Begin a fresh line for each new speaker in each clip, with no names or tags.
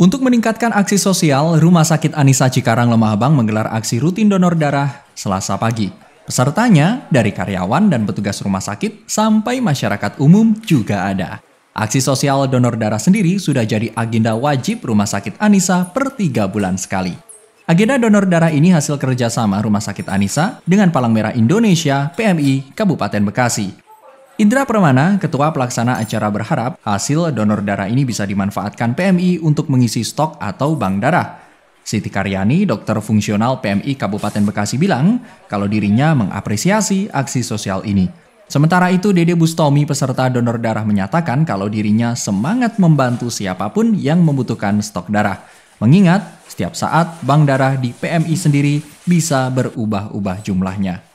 Untuk meningkatkan aksi sosial, Rumah Sakit Anisa Cikarang Lemah Abang menggelar aksi rutin donor darah Selasa pagi. Pesertanya dari karyawan dan petugas rumah sakit sampai masyarakat umum juga ada. Aksi sosial donor darah sendiri sudah jadi agenda wajib Rumah Sakit Anisa per 3 bulan sekali. Agenda donor darah ini hasil kerjasama Rumah Sakit Anisa dengan Palang Merah Indonesia PMI Kabupaten Bekasi. Indra Permana, Ketua Pelaksana acara berharap hasil donor darah ini bisa dimanfaatkan PMI untuk mengisi stok atau bank darah. Siti Karyani, dokter fungsional PMI Kabupaten Bekasi bilang kalau dirinya mengapresiasi aksi sosial ini. Sementara itu, Dede Bustomi, peserta donor darah menyatakan kalau dirinya semangat membantu siapapun yang membutuhkan stok darah. Mengingat setiap saat bank darah di PMI sendiri bisa berubah-ubah jumlahnya.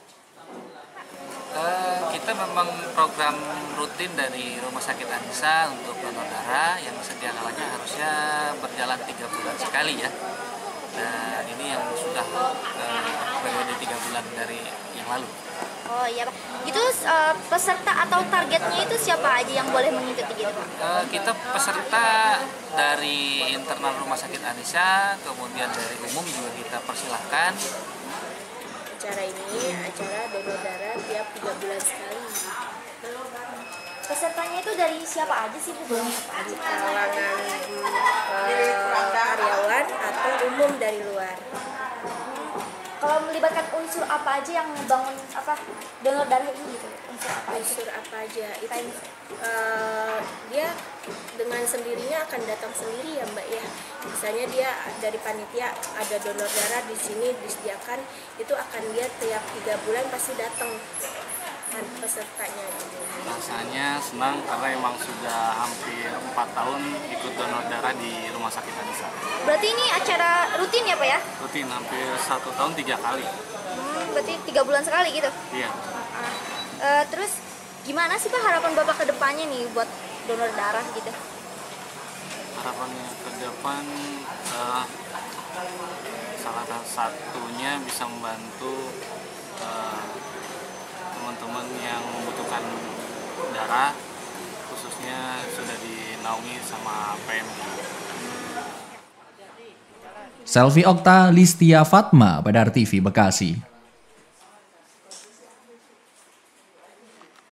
Kita memang program rutin dari Rumah Sakit Anisa untuk donor darah yang setiap kalanya harusnya berjalan 3 bulan sekali ya. Dan ini yang sudah periode 3 bulan dari yang lalu.
Oh iya Pak, itu peserta atau targetnya itu siapa aja yang boleh mengikuti gitu Pak?
Kita peserta dari internal Rumah Sakit Anisa, kemudian dari umum juga kita persilahkan.
Acara ini acara donor darah tiap 3 bulan sekali.
Pesertanya itu dari siapa aja sih Bu?
Kalangan karyawan atau umum dari luar.
Kalau melibatkan unsur apa aja yang membangun donor darah ini gitu?
Unsur apa aja itu dia dengan sendirinya akan datang sendiri ya Mbak ya. Misalnya dia dari panitia ada donor darah di sini disediakan, itu akan dia tiap 3 bulan pasti datang pesertanya.
Rasanya senang karena emang sudah hampir 4 tahun ikut donor darah di Rumah Sakit Anisa.
Berarti ini acara rutin ya Pak ya?
Rutin, hampir 1 tahun 3 kali.
Berarti 3 bulan sekali gitu?
Iya.
Terus gimana sih Pak harapan Bapak ke depannya nih buat donor darah gitu?
Harapannya ke depan salah satunya bisa membantu teman-teman yang membutuhkan darah, khususnya sudah dinaungi sama PMI.
Selvi Okta, Listia Fatma, Badar TV, Bekasi.